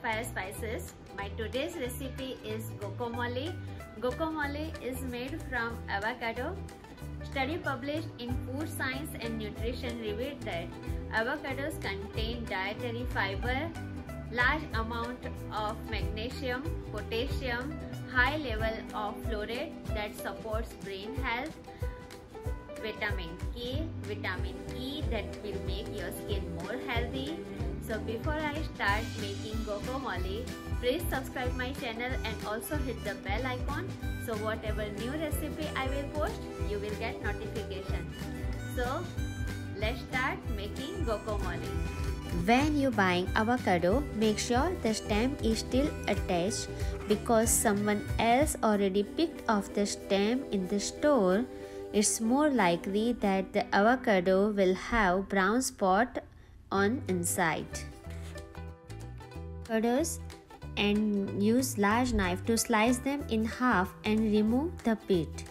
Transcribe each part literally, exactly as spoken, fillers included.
fire spices. My today's recipe is guacamole. Guacamole is made from avocado. Study published in Food Science and Nutrition revealed that avocados contain dietary fiber, large amount of magnesium, potassium, high level of fluoride that supports brain health, vitamin K, vitamin E that will make your skin more healthy. So before I start making guacamole, please subscribe my channel and also hit the bell icon, so whatever new recipe I will post, you will get notification. So let's start making guacamole. When you buying avocado, make sure the stem is still attached, because someone else already picked off the stem in the store. It's more likely that the avocado will have brown spot on inside. Avocados, and use large knife to slice them in half and remove the pit.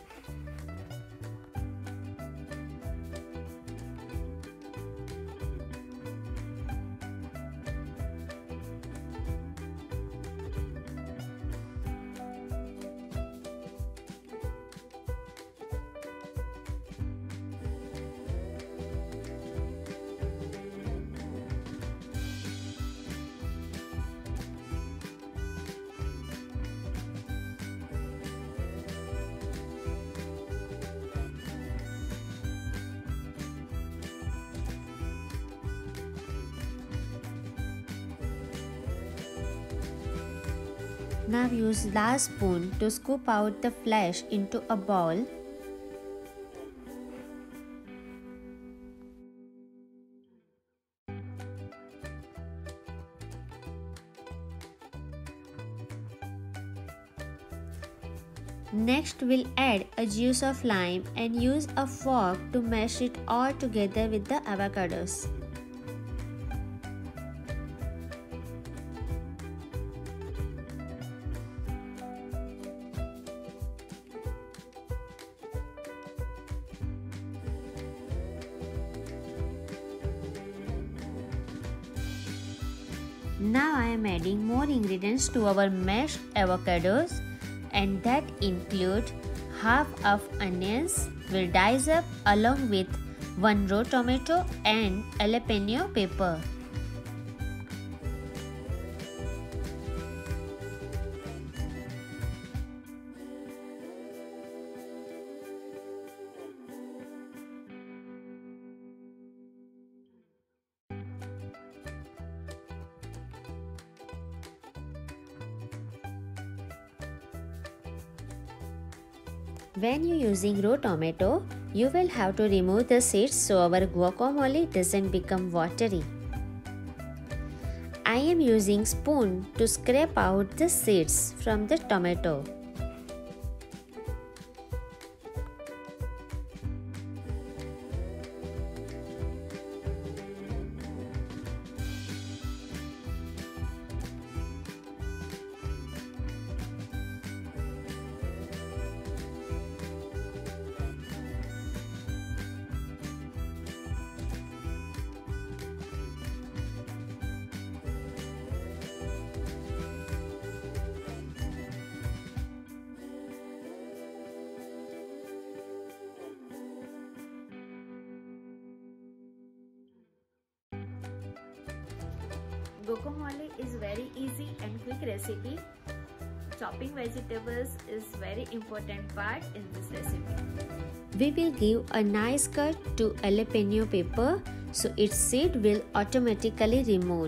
Now use large spoon to scoop out the flesh into a bowl. Next, we'll add a juice of lime and use a fork to mash it all together with the avocados. Now I am adding more ingredients to our mashed avocados, and that include half of onions. We'll dice up along with one raw tomato and jalapeno pepper. When you're using raw tomato, you will have to remove the seeds so our guacamole doesn't become watery. I am using spoon to scrape out the seeds from the tomato. Guacamole is very easy and quick recipe. Chopping vegetables is very important part in this recipe. We will give a nice cut to jalapeno pepper so its seed will automatically remove.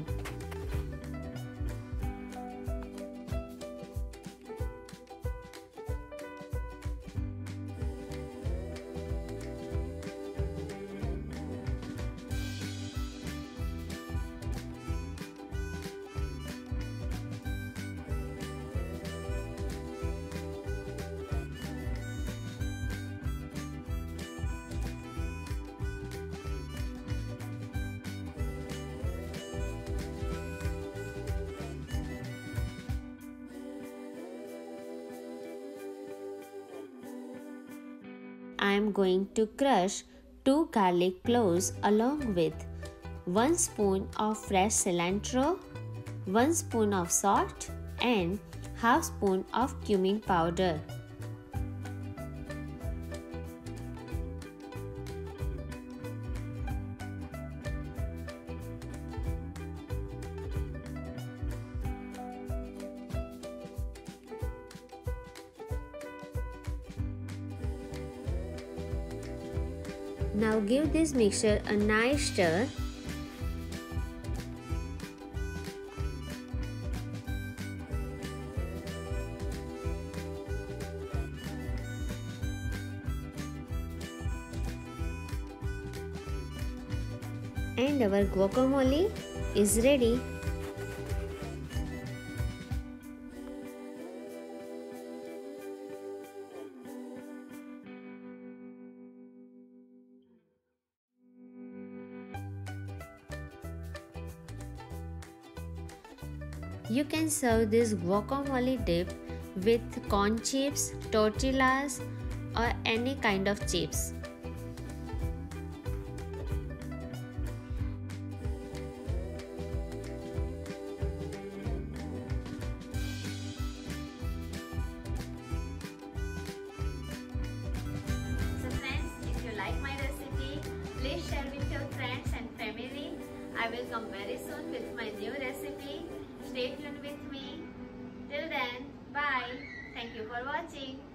I am going to crush two garlic cloves along with one spoon of fresh cilantro, one spoon of salt and half spoon of cumin powder. Now give this mixture a nice stir. And our guacamole is ready. You can serve this guacamole dip with corn chips, tortillas, or any kind of chips. So friends, if you like my recipe, please share with your friends and family. I will come very soon with my new recipe. Stay tuned with me. Till then, bye. Thank you for watching.